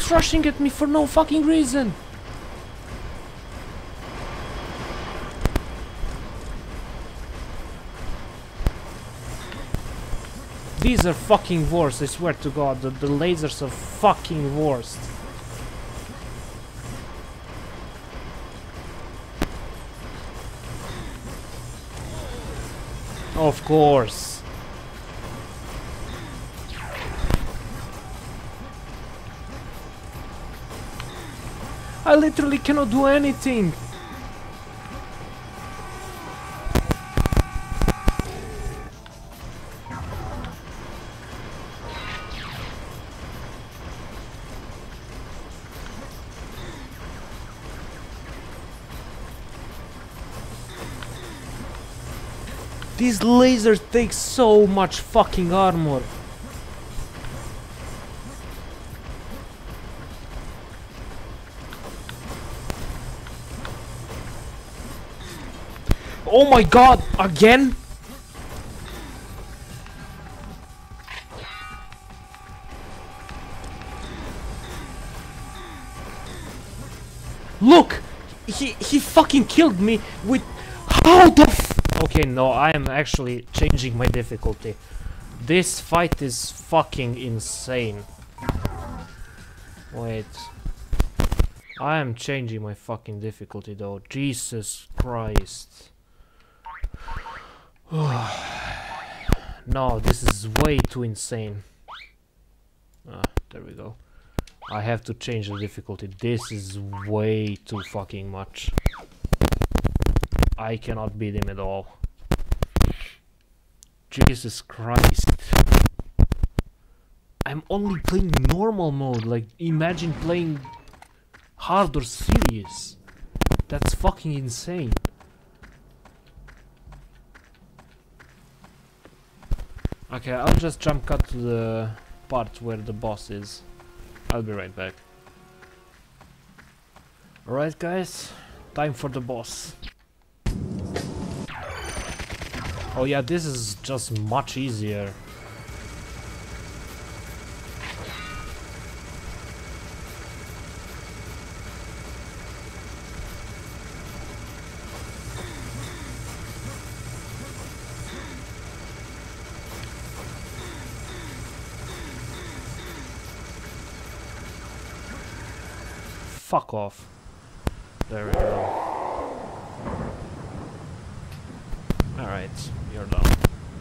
just rushing at me for no fucking reason. These are fucking worst, I swear to god, the lasers are fucking worst. Of course. I literally cannot do anything. These lasers take so much fucking armor. Oh my god, again? Look! He fucking killed me with... How the f... Okay, no, I am actually changing my difficulty. This fight is fucking insane. Wait. I am changing my fucking difficulty though. Jesus Christ. No, this is way too insane. Ah, there we go. I have to change the difficulty. This is way too fucking much. I cannot beat him at all. Jesus Christ. I'm only playing normal mode. Like, imagine playing hard or serious. That's fucking insane. Okay, I'll just jump cut to the part where the boss is. I'll be right back. Alright guys, time for the boss. Oh yeah, this is just much easier. Fuck off. There we go. Alright, you're done.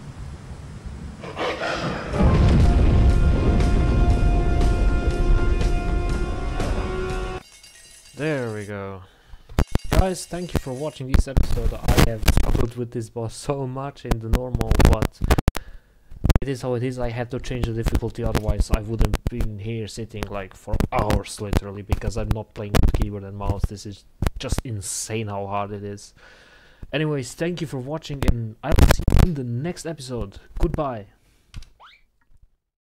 There we go. Guys, thank you for watching this episode. I have struggled with this boss so much in the normal, but it is how it is. I had to change the difficulty, otherwise I wouldn't been here sitting like for hours literally, because I'm not playing with keyboard and mouse. This is just insane how hard it is. Anyways, thank you for watching and I will see you in the next episode. Goodbye.